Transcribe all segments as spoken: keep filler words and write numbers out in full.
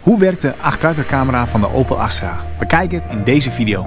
Hoe werkt de achteruitrijcamera van de Opel Astra? Bekijk het in deze video.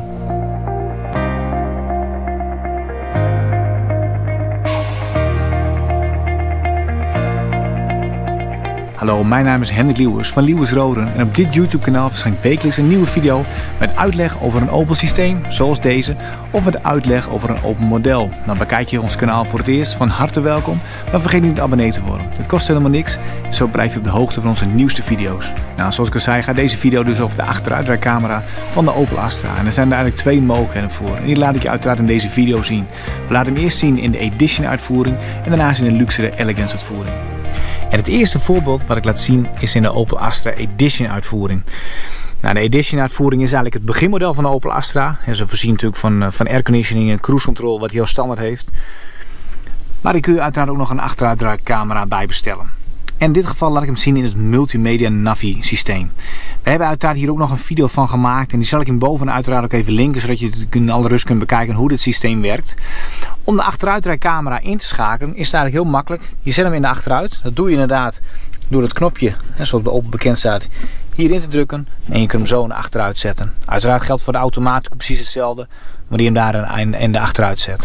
Hallo, mijn naam is Hendrik Lieuwers van Lieuwers Roden en op dit YouTube kanaal verschijnt wekelijks een nieuwe video met uitleg over een Opel systeem zoals deze of met uitleg over een Opel model. Dan bekijk je ons kanaal voor het eerst, van harte welkom, maar vergeet niet abonnee te worden. Dit kost helemaal niks en zo blijf je op de hoogte van onze nieuwste video's. Nou, zoals ik al zei gaat deze video dus over de achteruitrijcamera van de Opel Astra en er zijn er eigenlijk twee mogelijkheden voor en die laat ik je uiteraard in deze video zien. We laten hem eerst zien in de Edition uitvoering en daarnaast in de luxere Elegance uitvoering. En het eerste voorbeeld wat ik laat zien is in de Opel Astra Edition uitvoering. Nou, de Edition uitvoering is eigenlijk het beginmodel van de Opel Astra. En ze voorzien natuurlijk van, van airconditioning en cruise control wat hij al standaard heeft. Maar daar kun je uiteraard ook nog een achteruitrijcamera bij bestellen. En in dit geval laat ik hem zien in het Multimedia Navi systeem. We hebben uiteraard hier ook nog een video van gemaakt en die zal ik hem boven uiteraard ook even linken, zodat je het in alle rust kunt bekijken hoe dit systeem werkt. Om de achteruitrijcamera in te schakelen is het eigenlijk heel makkelijk. Je zet hem in de achteruit. Dat doe je inderdaad door het knopje, zoals bij Opel bekend staat, hierin te drukken en je kunt hem zo in de achteruit zetten. Uiteraard geldt voor de automaat precies hetzelfde, wanneer je hem daar in de achteruit zet.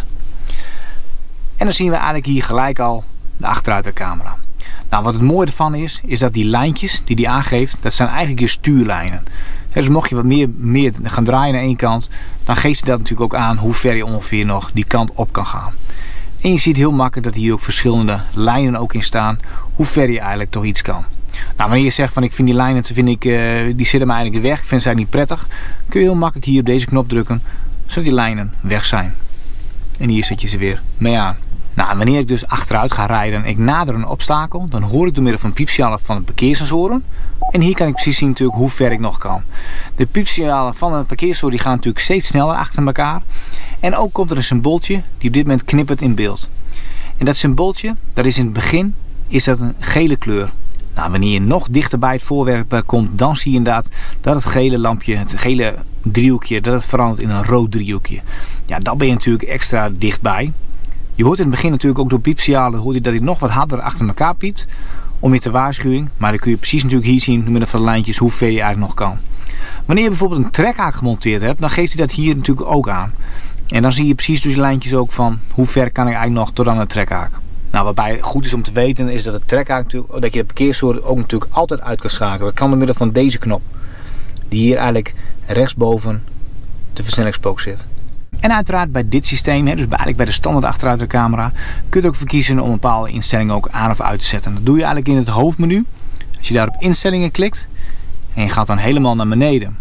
En dan zien we eigenlijk hier gelijk al de achteruitrijcamera. Nou, wat het mooie ervan is, is dat die lijntjes die die aangeeft, dat zijn eigenlijk je stuurlijnen. Dus mocht je wat meer, meer gaan draaien naar één kant, dan geeft hij dat natuurlijk ook aan hoe ver je ongeveer nog die kant op kan gaan. En je ziet heel makkelijk dat hier ook verschillende lijnen ook in staan, hoe ver je eigenlijk toch iets kan. Nou, wanneer je zegt van ik vind die lijnen, vind ik, uh, die zitten me eigenlijk in de weg, ik vind ze eigenlijk niet prettig, kun je heel makkelijk hier op deze knop drukken, zodat die lijnen weg zijn. En hier zet je ze weer mee aan. Nou, wanneer ik dus achteruit ga rijden en ik nader een obstakel, dan hoor ik door middel van piepsignalen van de parkeersensoren. En hier kan ik precies zien natuurlijk hoe ver ik nog kan. De piepsignalen van de parkeersensoren die gaan natuurlijk steeds sneller achter elkaar. En ook komt er een symbooltje die op dit moment knippert in beeld. En dat symbooltje, dat is in het begin, is dat een gele kleur. Nou, wanneer je nog dichter bij het voorwerp komt, dan zie je inderdaad dat het gele lampje, het gele driehoekje, dat het verandert in een rood driehoekje. Ja, dan ben je natuurlijk extra dichtbij. Je hoort in het begin natuurlijk ook door piepsignalen hoort je dat hij nog wat harder achter elkaar piept om je te waarschuwing. Maar dan kun je precies natuurlijk hier zien door middel van de lijntjes hoe ver je eigenlijk nog kan. Wanneer je bijvoorbeeld een trekhaak gemonteerd hebt, dan geeft hij dat hier natuurlijk ook aan. En dan zie je precies door die lijntjes ook van hoe ver kan ik eigenlijk nog tot aan de trekhaak. Nou, waarbij goed is om te weten is dat de trekhaak natuurlijk, dat je de parkeersoort ook natuurlijk altijd uit kan schakelen. Dat kan door middel van deze knop, die hier eigenlijk rechtsboven de versnellingspook zit. En uiteraard bij dit systeem, dus eigenlijk bij de standaard achteruitrijcamera, kun je ook verkiezen om een bepaalde instellingen ook aan of uit te zetten. Dat doe je eigenlijk in het hoofdmenu. Als je daar op instellingen klikt en je gaat dan helemaal naar beneden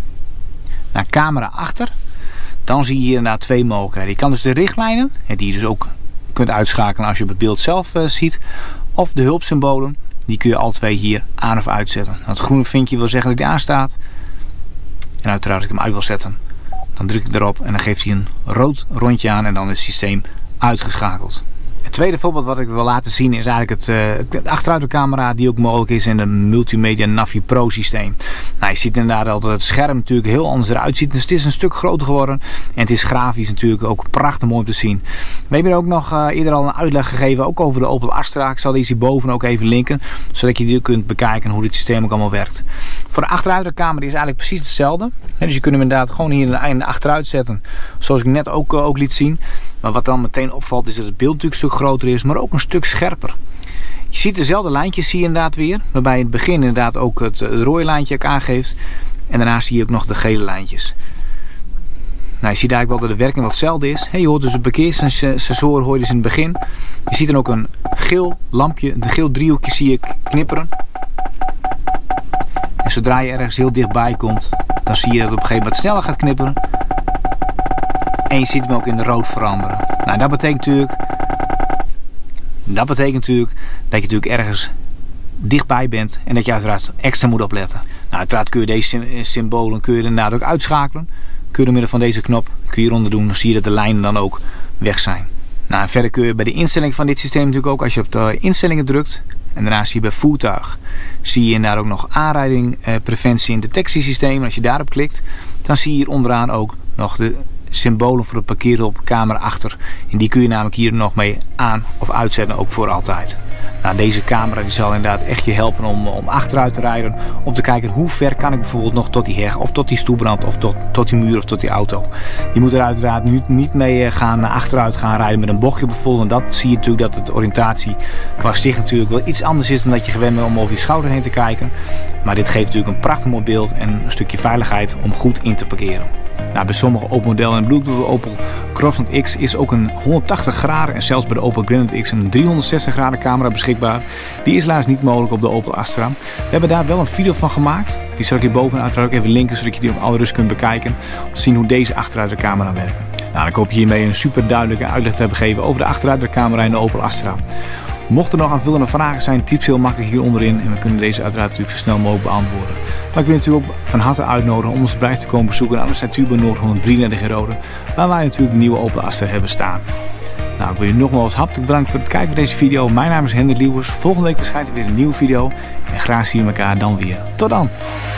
naar camera achter, dan zie je hier inderdaad twee mogelijkheden. Je kan dus de richtlijnen, die je dus ook kunt uitschakelen als je op het beeld zelf ziet, of de hulpsymbolen, die kun je alle twee hier aan of uitzetten. Het groene vinkje wil zeggen dat die aanstaat en uiteraard als ik hem uit wil zetten, dan druk ik erop en dan geeft hij een rood rondje aan en dan is het systeem uitgeschakeld. Het tweede voorbeeld wat ik wil laten zien is eigenlijk het, uh, de achteruitrijcamera die ook mogelijk is in de Multimedia Navi Pro systeem. Nou, je ziet inderdaad al dat het scherm natuurlijk heel anders eruit ziet. Dus het is een stuk groter geworden en het is grafisch natuurlijk ook prachtig mooi om te zien. We hebben ook nog uh, eerder al een uitleg gegeven ook over de Opel Astra. Ik zal deze hierboven ook even linken, zodat je die kunt bekijken hoe dit systeem ook allemaal werkt. Voor de achteruitrijcamera is eigenlijk precies hetzelfde. Dus je kunt hem inderdaad gewoon hier in de achteruit zetten, zoals ik net ook, uh, ook liet zien. Maar wat dan meteen opvalt is dat het beeld natuurlijk een stuk groter is, maar ook een stuk scherper. Je ziet dezelfde lijntjes zie je inderdaad weer, waarbij in het begin inderdaad ook het, het rode lijntje ook aangeeft. En daarna zie je ook nog de gele lijntjes. Nou, je ziet eigenlijk wel dat de werking wat hetzelfde is. Je hoort dus de parkeersensoren hoor je dus in het begin. Je ziet dan ook een geel lampje, de geel driehoekje zie je knipperen. En zodra je ergens heel dichtbij komt, dan zie je dat het op een gegeven moment sneller gaat knipperen. En je ziet hem ook in de rood veranderen. Nou, dat betekent natuurlijk, dat betekent natuurlijk dat je natuurlijk ergens dichtbij bent en dat je uiteraard extra moet opletten. Nou, uiteraard kun je deze symbolen kun je inderdaad ook uitschakelen. Kun je door middel van deze knop kun je hieronder doen, dan zie je dat de lijnen dan ook weg zijn. Nou, en verder kun je bij de instelling van dit systeem natuurlijk ook, als je op de instellingen drukt en daarna zie je bij voertuig, zie je inderdaad ook nog aanrijding, eh, preventie en detectiesysteem. En als je daarop klikt, dan zie je hier onderaan ook nog de symbolen voor de parkeerhulp, camera achter. En die kun je namelijk hier nog mee aan of uitzetten, ook voor altijd. Nou, deze camera die zal inderdaad echt je helpen om, om achteruit te rijden. Om te kijken hoe ver kan ik bijvoorbeeld nog tot die heg of tot die stoelbrand of tot, tot die muur of tot die auto. Je moet er uiteraard nu niet mee gaan achteruit gaan rijden met een bochtje bijvoorbeeld. Want dat zie je natuurlijk dat de oriëntatie qua zicht natuurlijk wel iets anders is dan dat je gewend bent om over je schouder heen te kijken. Maar dit geeft natuurlijk een prachtig mooi beeld en een stukje veiligheid om goed in te parkeren. Nou, bij sommige Opel modellen en Bluetooth de Opel Crossland X is ook een honderdtachtig graden en zelfs bij de Opel Granite X een driehonderdzestig graden camera beschikbaar. Die is helaas niet mogelijk op de Opel Astra. We hebben daar wel een video van gemaakt. Die zal ik hierboven uiteraard ook even linken zodat je die op alle rust kunt bekijken. Om te zien hoe deze achteruitrijcamera werkt. Nou, ik hoop je hiermee een super duidelijke uitleg te hebben gegeven over de achteruitrijcamera in de Opel Astra. Mocht er nog aanvullende vragen zijn, typ ze heel makkelijk hier onderin en we kunnen deze uiteraard natuurlijk zo snel mogelijk beantwoorden. Maar ik wil je natuurlijk ook van harte uitnodigen om ons bedrijf te komen bezoeken aan de Natuurbaan Noord honderddrieëndertig in Rode, waar wij natuurlijk de nieuwe Opel Astra hebben staan. Nou, ik wil je nogmaals hartelijk bedanken voor het kijken naar deze video. Mijn naam is Hendrik Lieuwers. Volgende week verschijnt er weer een nieuwe video en graag zien we elkaar dan weer. Tot dan!